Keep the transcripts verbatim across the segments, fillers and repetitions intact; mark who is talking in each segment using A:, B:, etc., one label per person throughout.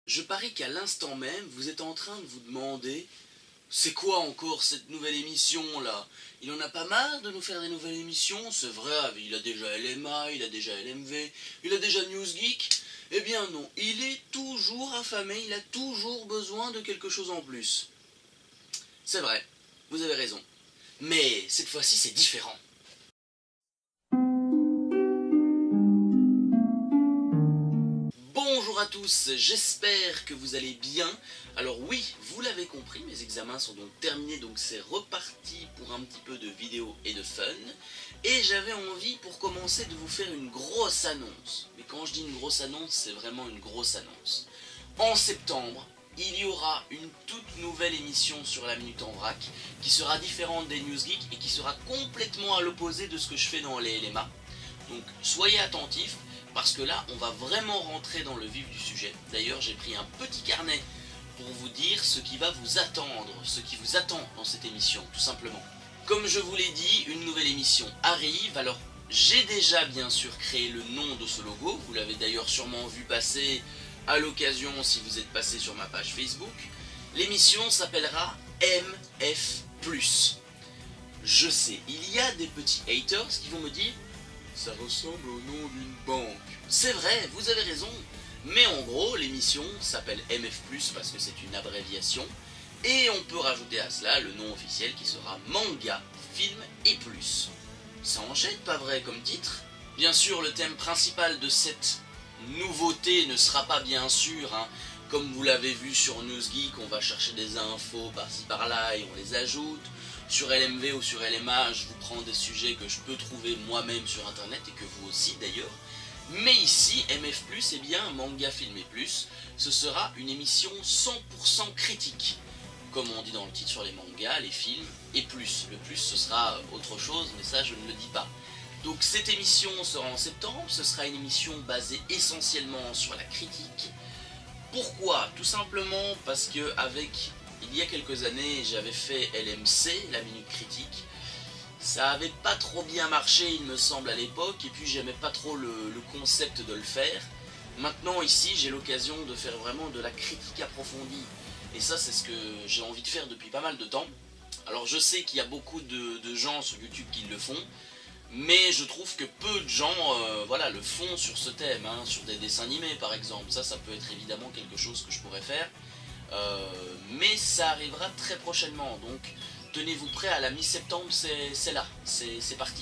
A: Je parie qu'à l'instant même, vous êtes en train de vous demander « C'est quoi encore cette nouvelle émission là? Il en a pas marre de nous faire des nouvelles émissions? C'est vrai, il a déjà L M A, il a déjà L M V, il a déjà Newsgeek. » Eh bien non, il est toujours affamé, il a toujours besoin de quelque chose en plus. C'est vrai, vous avez raison. Mais cette fois-ci, c'est différent. Bonjour à tous, j'espère que vous allez bien. Alors oui, vous l'avez compris, mes examens sont donc terminés, donc c'est reparti pour un petit peu de vidéo et de fun. Et j'avais envie pour commencer de vous faire une grosse annonce. Mais quand je dis une grosse annonce, c'est vraiment une grosse annonce. En septembre, il y aura une toute nouvelle émission sur la Minute en Vrac qui sera différente des Newsgeek et qui sera complètement à l'opposé de ce que je fais dans les L M A. Donc soyez attentifs. Parce que là, on va vraiment rentrer dans le vif du sujet. D'ailleurs, j'ai pris un petit carnet pour vous dire ce qui va vous attendre, ce qui vous attend dans cette émission, tout simplement. Comme je vous l'ai dit, une nouvelle émission arrive. Alors, j'ai déjà bien sûr créé le nom de ce logo. Vous l'avez d'ailleurs sûrement vu passer à l'occasion si vous êtes passé sur ma page Facebook. L'émission s'appellera M F plus. Je sais, il y a des petits haters qui vont me dire ça ressemble au nom d'une banque. C'est vrai, vous avez raison. Mais en gros, l'émission s'appelle M F plus parce que c'est une abréviation. Et on peut rajouter à cela le nom officiel qui sera Manga, Film et Plus. Ça enchaîne, pas vrai, comme titre? Bien sûr, le thème principal de cette nouveauté ne sera pas bien sûr, hein, comme vous l'avez vu sur Newsgeek, on va chercher des infos par-ci par-là et on les ajoute. Sur L M V ou sur L M A, je vous prends des sujets que je peux trouver moi-même sur internet et que vous aussi d'ailleurs. Mais ici, M F plus, eh bien, Manga, Film et Plus, ce sera une émission cent pour cent critique. Comme on dit dans le titre sur les mangas, les films et plus. Le plus, ce sera autre chose, mais ça, je ne le dis pas. Donc cette émission sera en septembre, ce sera une émission basée essentiellement sur la critique. Pourquoi? Tout simplement parce que avec... il y a quelques années, j'avais fait L M C, la Minute Critique. Ça avait pas trop bien marché, il me semble, à l'époque, et puis j'aimais pas trop le, le concept de le faire. Maintenant, ici, j'ai l'occasion de faire vraiment de la critique approfondie. Et ça, c'est ce que j'ai envie de faire depuis pas mal de temps. Alors, je sais qu'il y a beaucoup de, de gens sur YouTube qui le font, mais je trouve que peu de gens euh, voilà, le font sur ce thème, hein, sur des dessins animés, par exemple. Ça, ça peut être évidemment quelque chose que je pourrais faire. Euh, mais ça arrivera très prochainement, donc tenez-vous prêts, à la mi-septembre, c'est là, c'est parti.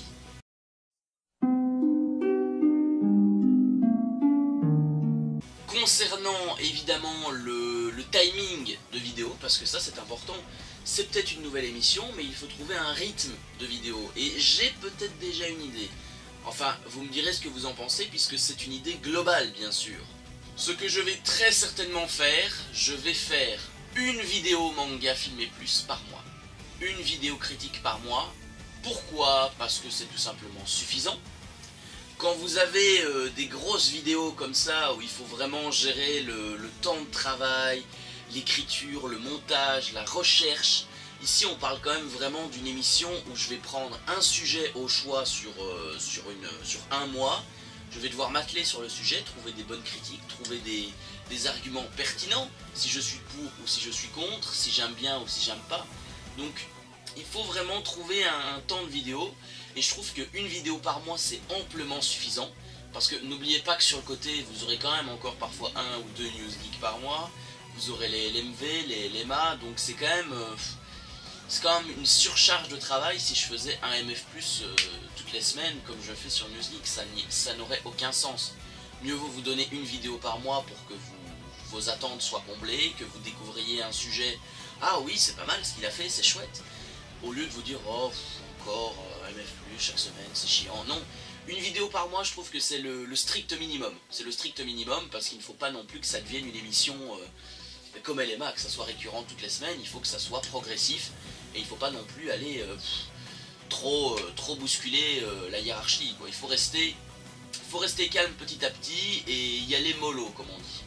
A: Concernant évidemment le, le timing de vidéo, parce que ça c'est important, c'est peut-être une nouvelle émission, mais il faut trouver un rythme de vidéo, et j'ai peut-être déjà une idée. Enfin, vous me direz ce que vous en pensez, puisque c'est une idée globale, bien sûr. Ce que je vais très certainement faire, je vais faire une vidéo manga, film et plus par mois. Une vidéo critique par mois. Pourquoi? Parce que c'est tout simplement suffisant. Quand vous avez euh, des grosses vidéos comme ça, où il faut vraiment gérer le, le temps de travail, l'écriture, le montage, la recherche, ici on parle quand même vraiment d'une émission où je vais prendre un sujet au choix sur, euh, sur, une, sur un mois. Je vais devoir m'atteler sur le sujet, trouver des bonnes critiques, trouver des, des arguments pertinents, si je suis pour ou si je suis contre, si j'aime bien ou si j'aime pas. Donc il faut vraiment trouver un, un temps de vidéo, et je trouve qu'une vidéo par mois c'est amplement suffisant, parce que n'oubliez pas que sur le côté vous aurez quand même encore parfois un ou deux Newsgeek par mois, vous aurez les L M V, les L M A, donc c'est quand même... Euh, c'est quand même une surcharge de travail si je faisais un M F plus euh, toutes les semaines comme je fais sur Newsgeek, ça, ça n'aurait aucun sens. Mieux vaut vous donner une vidéo par mois pour que vous, vos attentes soient comblées, que vous découvriez un sujet, ah oui c'est pas mal ce qu'il a fait, c'est chouette, au lieu de vous dire oh encore euh, M F plus chaque semaine, c'est chiant. Non, une vidéo par mois je trouve que c'est le, le strict minimum, c'est le strict minimum parce qu'il ne faut pas non plus que ça devienne une émission... Euh, comme L M A, que ça soit récurrent toutes les semaines, il faut que ça soit progressif et il ne faut pas non plus aller euh, pff, trop, euh, trop bousculer euh, la hiérarchie, quoi. Il faut rester, faut rester calme petit à petit et y aller mollo, comme on dit.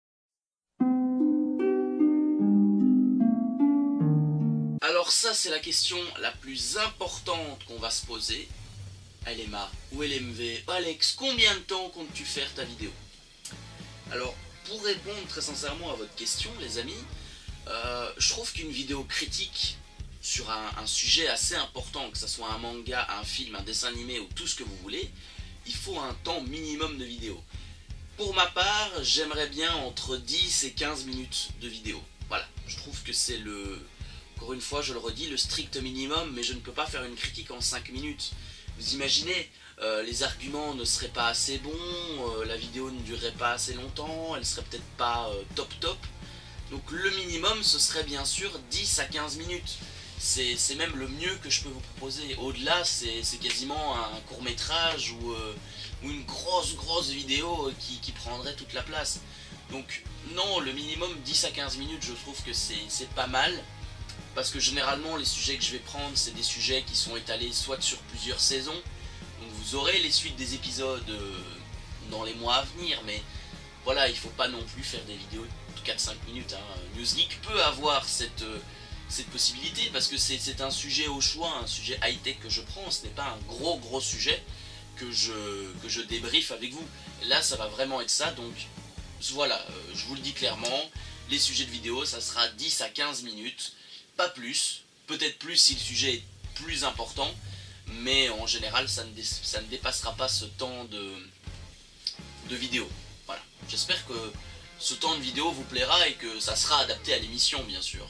A: Alors ça c'est la question la plus importante qu'on va se poser. L M A ou L M V, Alex, combien de temps comptes-tu faire ta vidéo? Alors pour répondre très sincèrement à votre question, les amis, euh, je trouve qu'une vidéo critique sur un, un sujet assez important, que ce soit un manga, un film, un dessin animé ou tout ce que vous voulez, il faut un temps minimum de vidéo. Pour ma part, j'aimerais bien entre dix et quinze minutes de vidéo. Voilà, je trouve que c'est le... Encore une fois, je le redis, le strict minimum, mais je ne peux pas faire une critique en cinq minutes. Vous imaginez, euh, les arguments ne seraient pas assez bons, euh, la vidéo ne durerait pas assez longtemps, elle serait peut-être pas euh, top top. Donc le minimum, ce serait bien sûr dix à quinze minutes. C'est même le mieux que je peux vous proposer. Au-delà, c'est quasiment un court-métrage ou, euh, ou une grosse grosse vidéo qui, qui prendrait toute la place. Donc non, le minimum dix à quinze minutes, je trouve que c'est pas mal. Parce que généralement, les sujets que je vais prendre, c'est des sujets qui sont étalés soit sur plusieurs saisons. Donc vous aurez les suites des épisodes euh, dans les mois à venir. Mais voilà, il ne faut pas non plus faire des vidéos de quatre à cinq minutes. Hein. Newsgeek peut avoir cette... Euh, cette possibilité parce que c'est un sujet au choix, un sujet high-tech que je prends, ce n'est pas un gros gros sujet que je, que je débriefe avec vous. Là ça va vraiment être ça, donc voilà, euh, je vous le dis clairement, les sujets de vidéo ça sera dix à quinze minutes, pas plus, peut-être plus si le sujet est plus important, mais en général ça ne, ça ne dépassera pas ce temps de, de vidéo. Voilà, j'espère que ce temps de vidéo vous plaira et que ça sera adapté à l'émission bien sûr.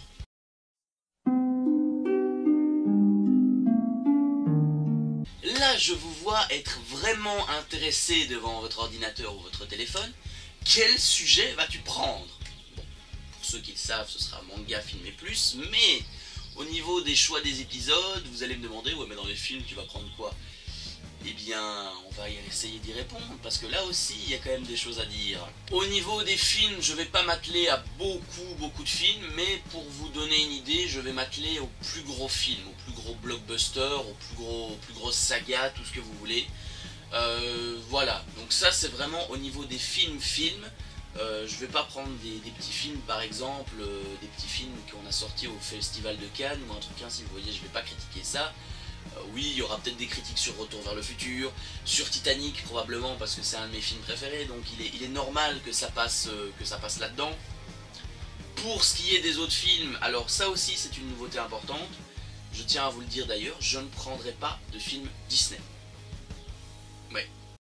A: Là, je vous vois être vraiment intéressé devant votre ordinateur ou votre téléphone. Quel sujet vas-tu prendre? Bon, pour ceux qui le savent, ce sera manga, film et plus, mais au niveau des choix des épisodes, vous allez me demander, ouais mais dans les films, tu vas prendre quoi? Eh bien, on va essayer d'y répondre, parce que là aussi, il y a quand même des choses à dire. Au niveau des films, je vais pas m'atteler à beaucoup, beaucoup de films, mais pour vous donner une idée, je vais m'atteler aux plus gros films, aux plus gros blockbusters, aux plus, gros, aux plus grosses sagas, tout ce que vous voulez. Euh, voilà, donc ça c'est vraiment au niveau des films-films. Euh, je vais pas prendre des, des petits films, par exemple, euh, des petits films qu'on a sortis au Festival de Cannes, ou un truc ainsi, vous voyez, je vais pas critiquer ça. Euh, oui, il y aura peut-être des critiques sur Retour vers le futur, sur Titanic probablement parce que c'est un de mes films préférés, donc il est, il est normal que ça passe, euh, que ça passe là-dedans. Pour ce qui est des autres films, alors ça aussi c'est une nouveauté importante, je tiens à vous le dire d'ailleurs, je ne prendrai pas de films Disney. Ouais.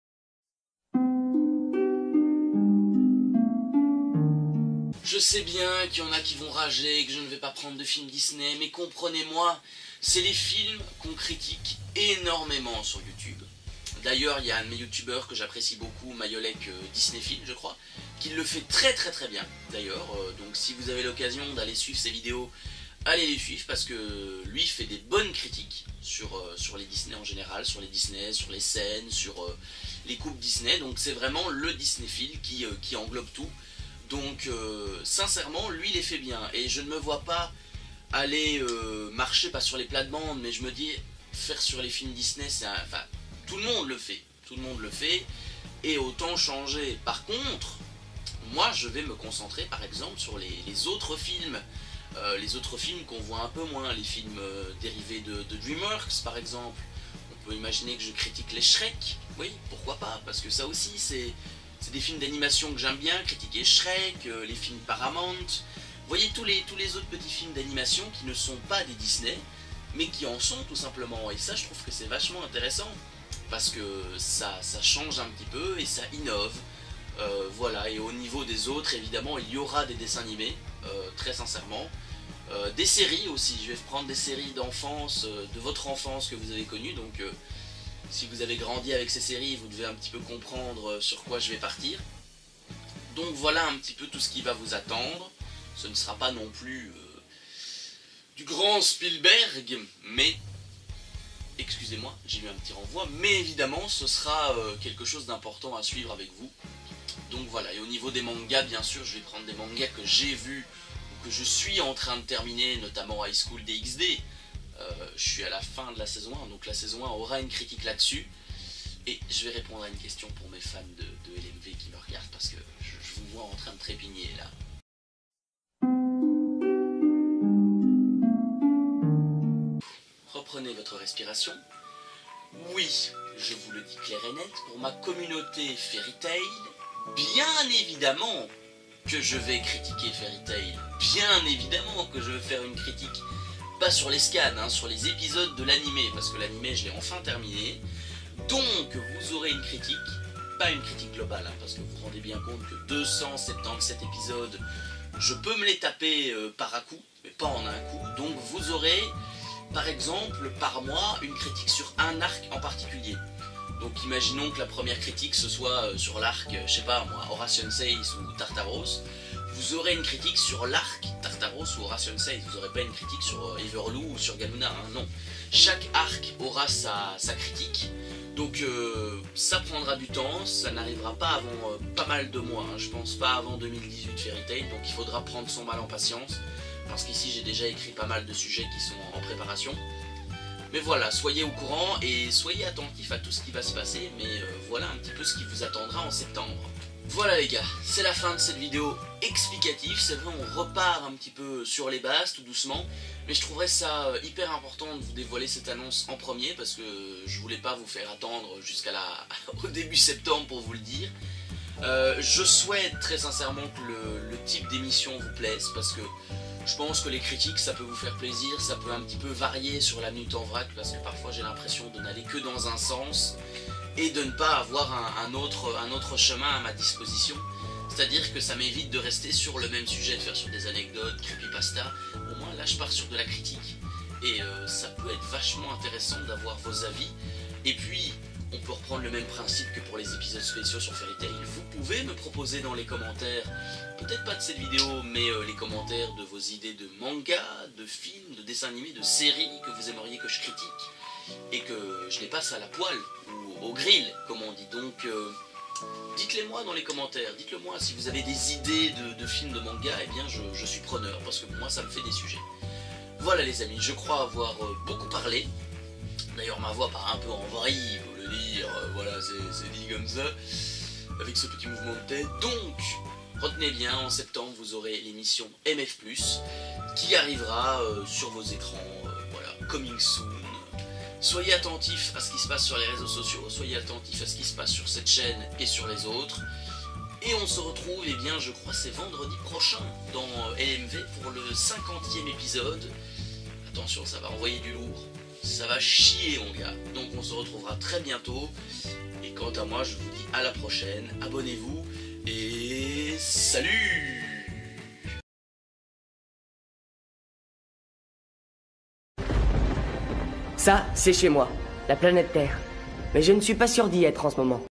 A: Je sais bien qu'il y en a qui vont rager, que je ne vais pas prendre de films Disney, mais comprenez-moi, c'est les films qu'on critique énormément sur YouTube. D'ailleurs, il y a un de mes youtubeurs que j'apprécie beaucoup, Mayolek euh, Disney Film, je crois, qui le fait très très très bien, d'ailleurs. Euh, donc si vous avez l'occasion d'aller suivre ses vidéos, allez les suivre, parce que lui fait des bonnes critiques sur, euh, sur les Disney en général, sur les Disney, sur les scènes, sur euh, les coupes Disney. Donc c'est vraiment le Disney Film qui, euh, qui englobe tout. Donc euh, sincèrement, lui il les fait bien, et je ne me vois pas aller euh, marcher pas sur les plates-bandes, mais je me dis faire sur les films Disney, c'est enfin tout le monde le fait, tout le monde le fait, et autant changer. Par contre, moi je vais me concentrer par exemple sur les, les autres films, euh, les autres films qu'on voit un peu moins, les films euh, dérivés de, de DreamWorks par exemple. On peut imaginer que je critique les Shrek, oui, pourquoi pas, parce que ça aussi c'est c'est des films d'animation que j'aime bien, critiquer Shrek, euh, les films Paramount. Vous voyez tous les, tous les autres petits films d'animation qui ne sont pas des Disney, mais qui en sont tout simplement. Et ça, je trouve que c'est vachement intéressant, parce que ça, ça change un petit peu et ça innove. Euh, voilà, et au niveau des autres, évidemment, il y aura des dessins animés, euh, très sincèrement. Euh, des séries aussi, je vais prendre des séries d'enfance, euh, de votre enfance que vous avez connues, donc euh, si vous avez grandi avec ces séries, vous devez un petit peu comprendre sur quoi je vais partir. Donc voilà un petit peu tout ce qui va vous attendre. Ce ne sera pas non plus euh, du grand Spielberg, mais, excusez-moi, j'ai eu un petit renvoi, mais évidemment ce sera euh, quelque chose d'important à suivre avec vous. Donc voilà, et au niveau des mangas, bien sûr, je vais prendre des mangas que j'ai vus, ou que je suis en train de terminer, notamment High School D X D. Euh, je suis à la fin de la saison un, donc la saison un aura une critique là-dessus. Et je vais répondre à une question pour mes fans de, de L M V qui me regardent, parce que je, je vous vois en train de trépigner là. Reprenez votre respiration. Oui, je vous le dis clair et net, pour ma communauté Fairy Tail, bien évidemment, que je vais critiquer Fairy Tail. Bien évidemment que je vais faire une critique, pas sur les scans, hein, sur les épisodes de l'animé, parce que l'animé je l'ai enfin terminé. Donc vous aurez une critique, pas une critique globale, hein, parce que vous vous rendez bien compte que deux cent soixante-dix-sept épisodes, je peux me les taper euh, par à coup, mais pas en un coup. Donc vous aurez, par exemple, par mois, une critique sur un arc en particulier. Donc imaginons que la première critique ce soit euh, sur l'arc, euh, je sais pas moi, Horation Seis ou Tartaros. Vous aurez une critique sur l'arc Tartaros ou Horation Seis. Vous n'aurez pas une critique sur euh, Everloo ou sur Galuna, hein, non. Chaque arc aura sa, sa critique. Donc euh, ça prendra du temps, ça n'arrivera pas avant euh, pas mal de mois, hein. Je pense pas avant deux mille dix-huit Fairy Tail, donc il faudra prendre son mal en patience, parce qu'ici j'ai déjà écrit pas mal de sujets qui sont en préparation. Mais voilà, soyez au courant et soyez attentifs à tout ce qui va se passer, mais euh, voilà un petit peu ce qui vous attendra en septembre. Voilà les gars, c'est la fin de cette vidéo explicative. C'est vrai, on repart un petit peu sur les bases tout doucement, mais je trouverais ça hyper important de vous dévoiler cette annonce en premier, parce que je voulais pas vous faire attendre jusqu'à la... au début septembre pour vous le dire. Euh, je souhaite très sincèrement que le, le type d'émission vous plaise, parce que je pense que les critiques ça peut vous faire plaisir, ça peut un petit peu varier sur la minute en vrac, parce que parfois j'ai l'impression de n'aller que dans un sens et de ne pas avoir un, un, autre, un autre chemin à ma disposition. C'est-à-dire que ça m'évite de rester sur le même sujet, de faire sur des anecdotes, creepypasta. Au moins là je pars sur de la critique. Et euh, ça peut être vachement intéressant d'avoir vos avis. Et puis on peut reprendre le même principe que pour les épisodes spéciaux sur Fairy Tail. Vous pouvez me proposer dans les commentaires, peut-être pas de cette vidéo, mais euh, les commentaires de vos idées de manga, de films, de dessins animés, de séries que vous aimeriez que je critique et que je les passe à la poêle ou au grill comme on dit. Donc euh, dites-les moi dans les commentaires, dites-le moi si vous avez des idées de, de films, de manga, et eh bien je, je suis preneur, parce que moi ça me fait des sujets. Voilà les amis, je crois avoir euh, beaucoup parlé. D'ailleurs ma voix part un peu en vrille, vous le dire, euh, voilà c'est dit comme ça, avec ce petit mouvement de tête. Donc retenez bien, en septembre vous aurez l'émission M F plus, qui arrivera euh, sur vos écrans, euh, voilà, coming soon. Soyez attentifs à ce qui se passe sur les réseaux sociaux, soyez attentifs à ce qui se passe sur cette chaîne et sur les autres. Et on se retrouve, eh bien je crois c'est vendredi prochain dans L M V pour le cinquantième épisode. Attention, ça va envoyer du lourd, ça va chier mon gars. Donc on se retrouvera très bientôt. Et quant à moi, je vous dis à la prochaine, abonnez-vous et salut!
B: Ça, c'est chez moi, la planète Terre. Mais je ne suis pas sûr d'y être en ce moment.